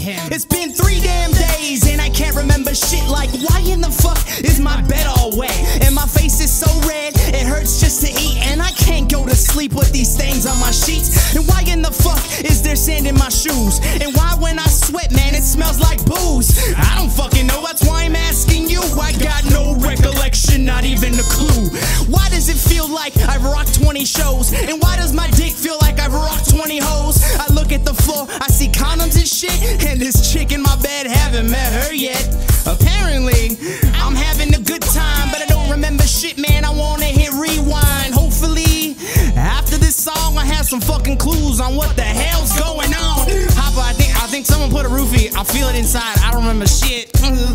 him. It's been 3 damn days and I can't remember shit. Like, why in the fuck is my bed all wet? And my face is so red, it hurts just to eat. And I can't go to sleep with these stains on my sheets. And why in the fuck is there sand in my shoes? And why when I sweat, man, it smells like booze? I don't fucking know, that's why I'm asking you. I got no recollection, not even a clue. Why does it feel like I've rocked 20 shows? And why does my dick feel like I've rocked 20 hoes? I look at the floor, I see condoms and shit, and this chick in my bed, haven't met her yet. Apparently, I'm having a good time, but I don't remember shit, man. I wanna hit rewind. Hopefully, after this song, I have some fucking clues on what the hell's going on. Hopper, I think someone put a roofie. I feel it inside. I don't remember shit.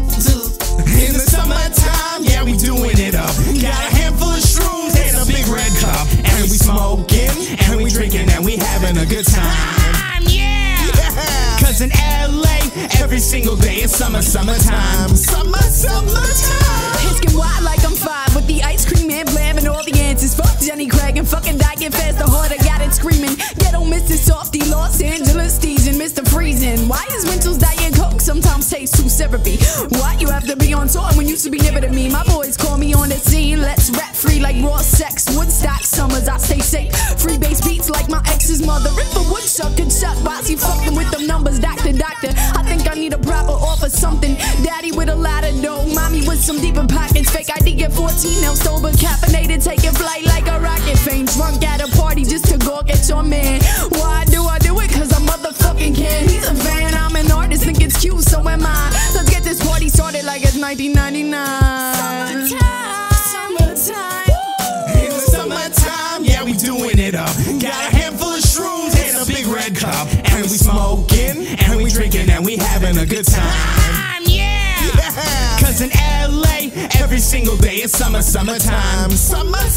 In the summertime, yeah, we doing it up. Got a handful of shrooms and a big red cup, and we smoking, and we drinking, and we having a good time. Yeah! Cause in LA, every single day is summertime. Summertime. It's getting wild like I'm 5 with the ice cream and blam and all the answers. Fuck Jenny Craig and fucking dying fast. The harder got it screaming. Ghetto Mr. Softy, Los Angeles teasing Mr. Freezing. Why is Winchell's Diet Coke sometimes taste too syrupy? Why you have to be on tour when you used to be never to me? My boys call me on the scene. Let's rap free like raw sex. Woodstock summers, I stay safe. Free bass beats like my ex's mother. If a woodchuck could chuck, Bossy fucking with them numbers. Doctor, I think I need a proper offer something. Daddy with a lot of dough, mommy with some deeper pockets. Fake ID at 14, now sober, caffeinated, taking flight like a rocket. Fame drunk at a party just to go get your man. Why do I do it? Cause I motherfucking can. He's a fan, I'm an artist, think it's cute, so am I. Let's get this party started like it's 1999. Summertime. In the summertime, yeah, we doing it up. Got a handful of shrooms and a big red cup, and we smoking, and we drinking, and we having a good time. Yeah! Cause in LA, every single day is summertime. In the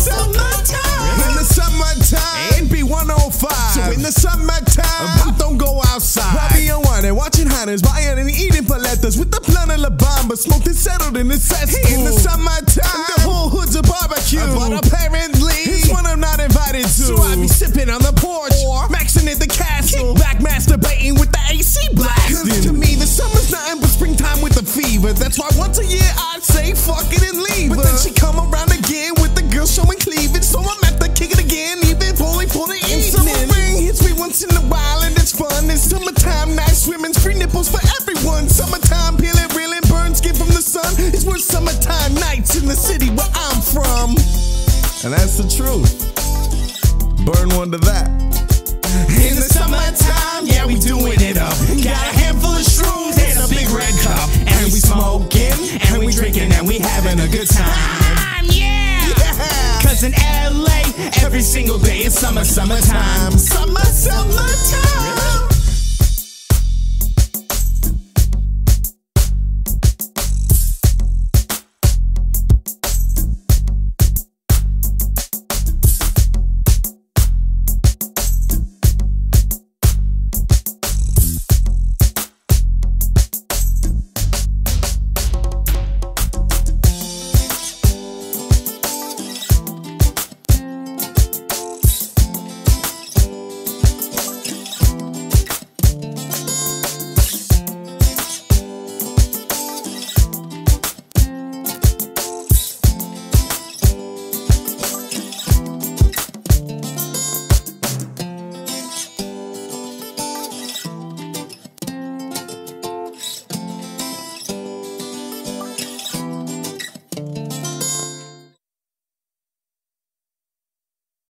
summertime, NB 105. So in the summertime, don't go outside. Robbie and wine and watching hunters, buying and eating paletas with the plan of La Bamba, smoked and settled in the cesspool. In the summertime, the whole hood's a barbecue. But apparently, it's one I'm not invited to. So I be sipping on the porch, or maxing at the castle, back masturbating with the AC blasting. Cause to me, the summer's nothing but springtime with the fever. That's why once a year I'd say fuck it and leave. But then she come around again with the girl showing cleavage, so I'm at the kick it again, even fully for the evening. Summer rain hits me once in a while and it's fun. It's summertime, nice swimming, free nipples for everyone. Summertime, peeling, reeling, burn skin from the sun. It's worth summertime nights in the city where I'm from. And that's the truth. Burn one to that. In the summertime, yeah, we doing it up. Got a handful of shrooms and a big red cup, and we smoking, and we drinking, and we having a good time. Yeah! Cause in LA, every single day is summertime. Summertime.